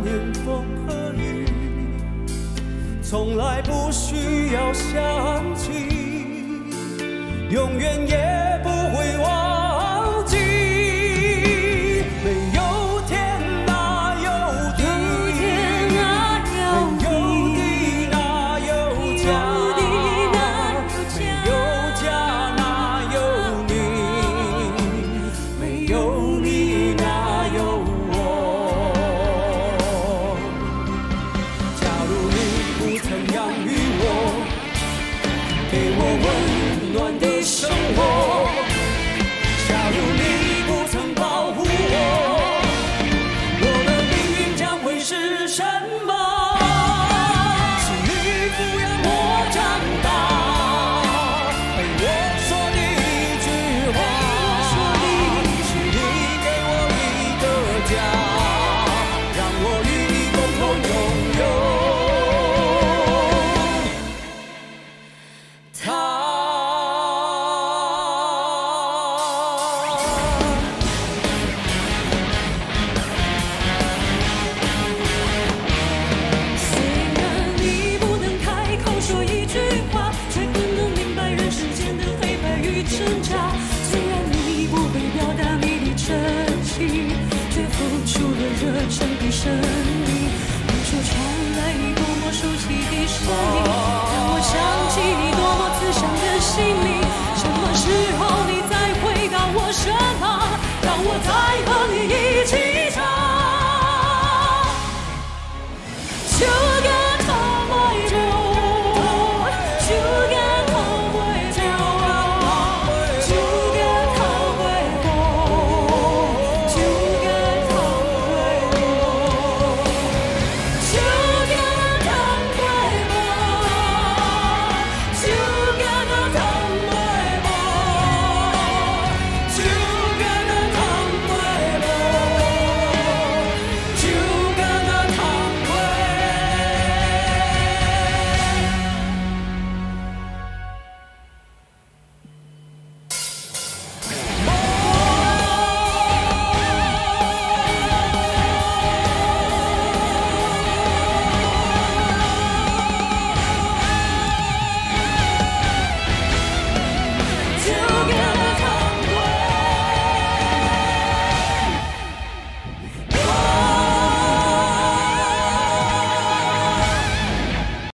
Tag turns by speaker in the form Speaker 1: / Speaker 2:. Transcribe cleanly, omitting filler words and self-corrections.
Speaker 1: 年风和雨，从来不需要想起，永远也不会忘记。没有天哪有地，没有地哪有家，没有家哪有你，没有你哪有我。假如你不曾养育我，给我温暖的生活，假如你不曾保护我，我的命运将会是什么？请你抚养我长大，陪我说的一句话，请你给我一个家，让我与你共同拥有它。
Speaker 2: 虽然你不能开口说一句话，却可能明白人世间的黑白与挣扎。